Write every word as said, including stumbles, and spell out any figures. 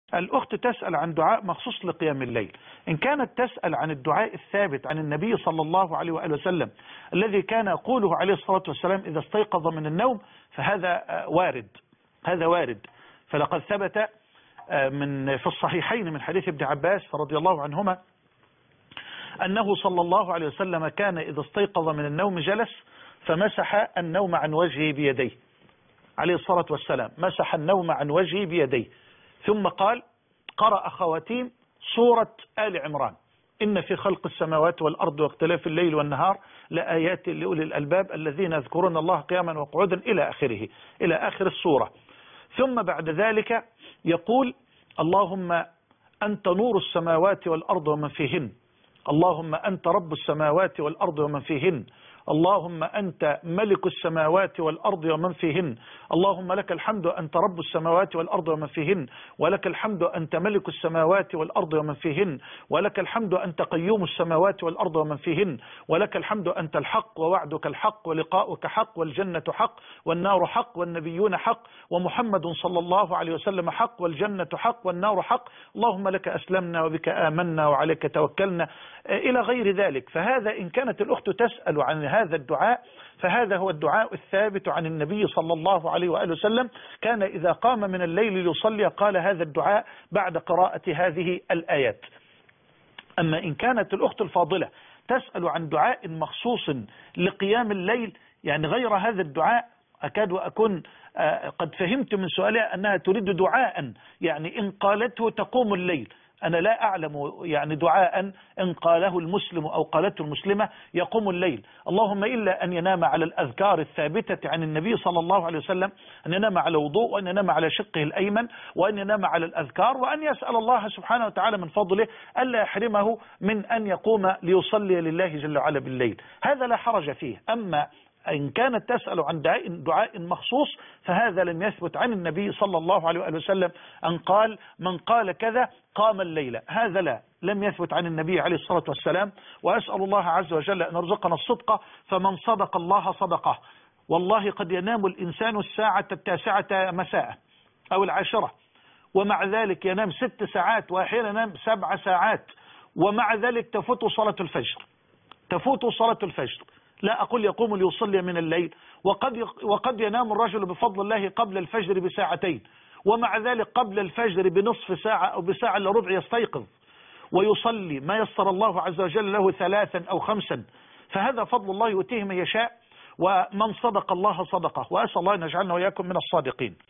الأخت تسأل عن دعاء مخصوص لقيام الليل. إن كانت تسأل عن الدعاء الثابت عن النبي صلى الله عليه وآله وسلم الذي كان يقوله عليه الصلاة والسلام إذا استيقظ من النوم، فهذا وارد، هذا وارد. فلقد ثبت من في الصحيحين من حديث ابن عباس رضي الله عنهما أنه صلى الله عليه وسلم كان إذا استيقظ من النوم جلس فمسح النوم عن وجهه بيديه عليه الصلاة والسلام، مسح النوم عن وجهه بيديه، ثم قال: قرأ خواتيم سورة آل عمران: إن في خلق السماوات والأرض واختلاف الليل والنهار لآيات لأولي الألباب الذين يذكرون الله قياما وقعودا إلى آخره، إلى آخر السورة. ثم بعد ذلك يقول: اللهم أنت نور السماوات والأرض ومن فيهن، اللهم أنت رب السماوات والأرض ومن فيهن، اللهم أنت ملك السماوات والأرض ومن فيهن، اللهم لك الحمد أنت رب السماوات والأرض ومن فيهن، ولك الحمد أنت ملك السماوات والأرض ومن فيهن، ولك الحمد أنت قيوم السماوات والأرض ومن فيهن، ولك الحمد أنت الحق ووعدك الحق ولقاؤك حق والجنة حق والنار حق والنبيون حق ومحمد صلى الله عليه وسلم حق والجنة حق والنار حق، اللهم لك أسلمنا وبك آمنا وعليك توكلنا، إلى غير ذلك. فهذا إن كانت الأخت تسأل عن هذا الدعاء فهذا هو الدعاء الثابت عن النبي صلى الله عليه وآله وسلم، كان إذا قام من الليل ليصلي قال هذا الدعاء بعد قراءة هذه الآيات. أما إن كانت الأخت الفاضلة تسأل عن دعاء مخصوص لقيام الليل يعني غير هذا الدعاء، أكاد وأكون قد فهمت من سؤالها أنها تريد دعاء يعني إن قالته تقوم الليل. أنا لا أعلم يعني دعاء إن قاله المسلم أو قالته المسلمة يقوم الليل، اللهم إلا أن ينام على الأذكار الثابتة عن النبي صلى الله عليه وسلم، أن ينام على وضوء، وأن ينام على شقه الأيمن، وأن ينام على الأذكار، وأن يسأل الله سبحانه وتعالى من فضله ألا يحرمه من أن يقوم ليصلي لله جل وعلا بالليل، هذا لا حرج فيه. أما إن كانت تسأل عن دعاء, دعاء مخصوص فهذا لم يثبت عن النبي صلى الله عليه وسلم أن قال من قال كذا قام الليلة، هذا لا لم يثبت عن النبي عليه الصلاة والسلام. وأسأل الله عز وجل أن يرزقنا الصدق، فمن صدق الله صدقه. والله قد ينام الإنسان الساعة التاسعة مساء أو العاشرة، ومع ذلك ينام ست ساعات وأحيانا ينام سبع ساعات، ومع ذلك تفوت صلاة الفجر، تفوت صلاة الفجر. لا أقول يقوم ليصلي من الليل، وقد وقد ينام الرجل بفضل الله قبل الفجر بساعتين، ومع ذلك قبل الفجر بنصف ساعة أو بساعة إلا ربع يستيقظ ويصلي ما يسر الله عز وجل له ثلاثا أو خمسا، فهذا فضل الله يؤتيه من يشاء، ومن صدق الله صدقه، وأسأل الله أن يجعلنا وإياكم من الصادقين.